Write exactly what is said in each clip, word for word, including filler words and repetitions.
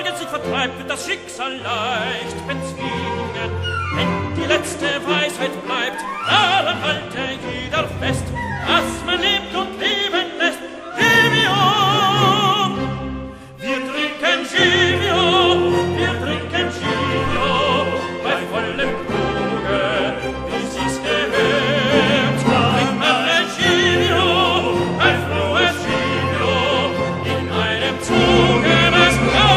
Sorge sich vertreibt, wird das Schicksal leicht bezwingen. Wenn die letzte Weisheit bleibt, daran halte jeder fest, dass man lebt und leben lässt. Zivio! Wir trinken Zivio, wir trinken Zivio, bei vollem Kruge, wie sie's gehört. Trinkt man ein Zivio, ein frohes Zivio, in einem Zuge, das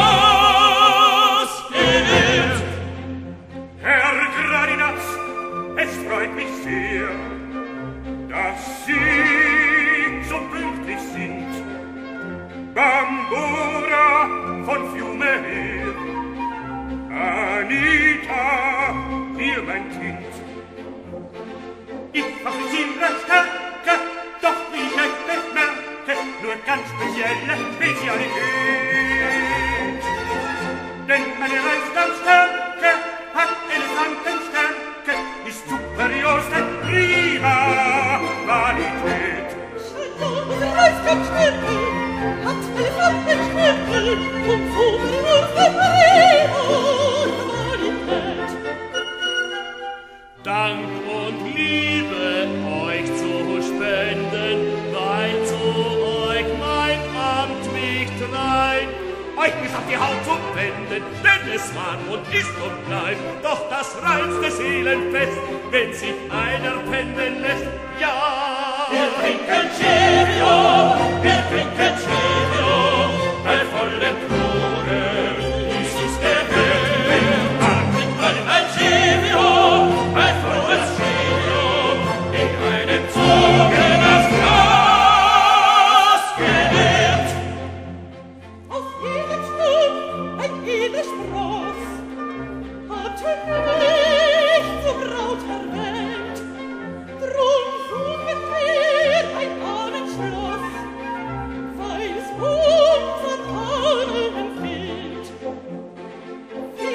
ausgeht. Herr Gradinaz, es freut mich sehr, dass Sie so pünktlich sind. Bambura von Fiume her, Anita, hier mein Kind. Ich fabriziere Stärke, doch wie ich euch bemerke, nur ganz spezielle Spezialität. Denn meine Reichsstandstärke hat Elefantenstärke, ist superiorste prima Qualität. Meine Reichsstandstärke hat Elefantenstärke und superiorste prima Qualität. Dank und Liebe euch zu spenden, weil zu euch mein Amt mich treibt. Euch bis auf die Haut zu wenden, denn es war und ist und bleibt doch das reinste Seelenfest, wenn sich einer pennen lässt. Ja! Wir trinken Zivio, wir trinken Zivio, bei vollem Kruge, wie sie's gehört. Da trinkt man ein Zivio, ein frohes Zivio, in einem Zuge, das Glas gelehrt. Auf jedem Stück ein edles Spross hatte nicht so Braut erwähnt. Drum suchen wir ein Ahnenschloss, weil's uns an Ahnen fehlt. Wir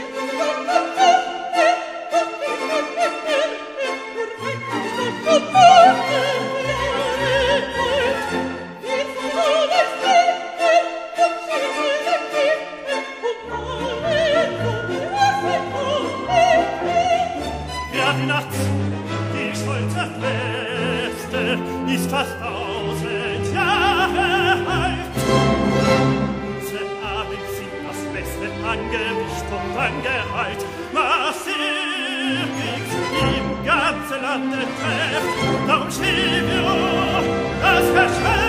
Ja, die Nacht, die stolze Feste, ist fast tausend Jahre alt. Unsere Abend sind das Beste an Gewicht und an Gehalt, was ewig im ganzen Lande trefft. Darum Zivio, das Verschwörung